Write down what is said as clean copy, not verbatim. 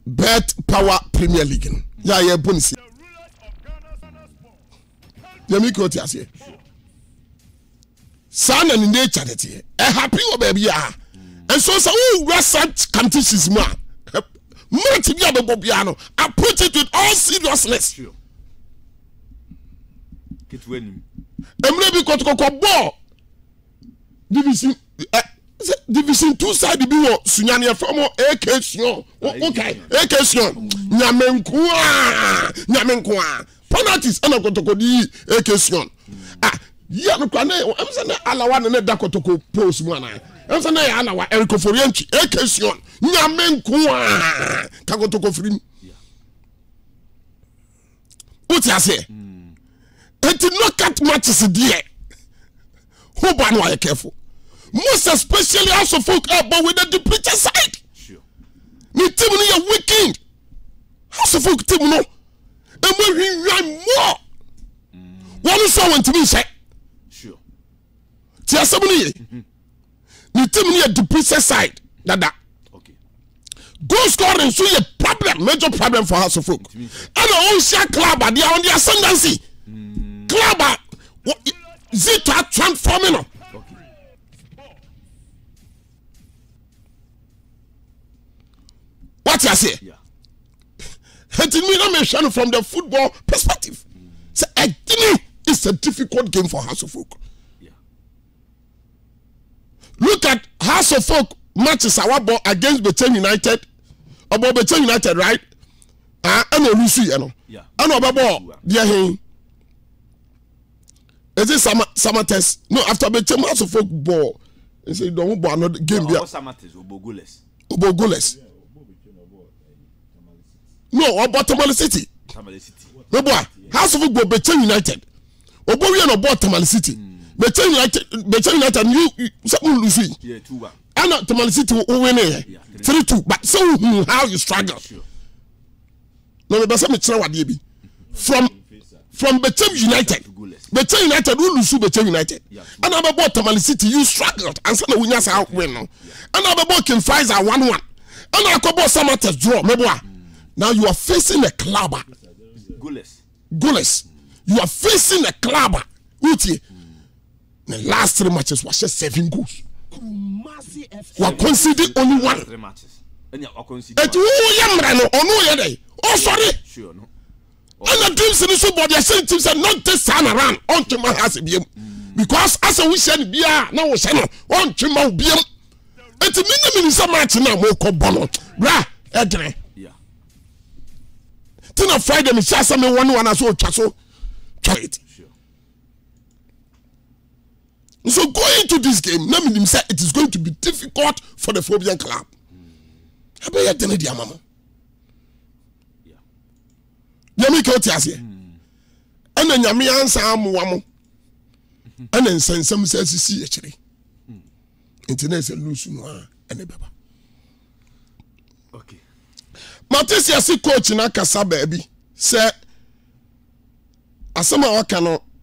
Betpawa Premier League. Yeah, bonus. Yemi ko ti ase. Sana ni nature that happy or baby and so such competitions ma. Multi be Bobiano. I put it with all seriousness. Sure. Get winning. Emre ko ball. Division 2 side bi wo Sunyane from AK Sion. Okay, AK Sion. Nyamenkoa. Penalties ana kotoko di AK Sion. Ya no kwa na am say na alawa na da kotoko post mu ana. Am say na ya alawa Eriko Forianchi AK Sion. Nyamenkoa. Ka kotoko free. What you say? It did not cut matches there. Who ban why careful? Most especially also folk but with the depleted side. Sure. Me team no weekend. House of folk team no. And when we run more. One is so to me say. Sure. Tia sabuni. Me team no depleted side. That. Okay. Goal scoring so a problem, major problem for House of folk. And the own share club they are on the ascendancy. Club Zita transforming. Okay. What you say? Yeah. From the football perspective. So I think it's a difficult game for House of Folk. Yeah. Look at House of Folk matches our ball against Betpawa United. About Betpawa United, right? And Lucy, you know. Yeah. And about ball. Yeah. Is it summer test? No, after Betpawa House of Folk ball. They say don't ball another game. No, summer test Obogoles. Obogoles. No, about Tamale City. Tamale City. No boy. House of Football Betpawa United. Obo we no about Tamale City. Betpawa United you something Lucy. Yeah, 2-1. And Tamale City will win here. 3-2. But so how you struggle. Sure. No, but some try what be. From Betpawa United. Betpawa United will lose Betpawa United. And about Tamale City you struggled and some winners out win. And about King Fries are 1-1. And I about Samates draw. Me boy. Now you are facing a club. Goalless. You are facing a club. The last 3 matches was just 7 goals. We are conceding only 1. 3 matches. Oh, sorry. Sure, no. And the teams in the Super Bowl, they same teams are not this time around. On to my house, because as a we said, Bia, now we say on to my BM. It's a minimum some match now. More bono, bra, Edre. On Friday, me say some one as well. Try it. Sure. So going into this game, let me say it is going to be difficult for the Phobian club. How about you tell me, mama? Yeah. Yami koti ase. And then yami answer amu. And then send some says see actually. Internet is loose no and baba. Okay. Matisia si coach na kasa baby say asema waka no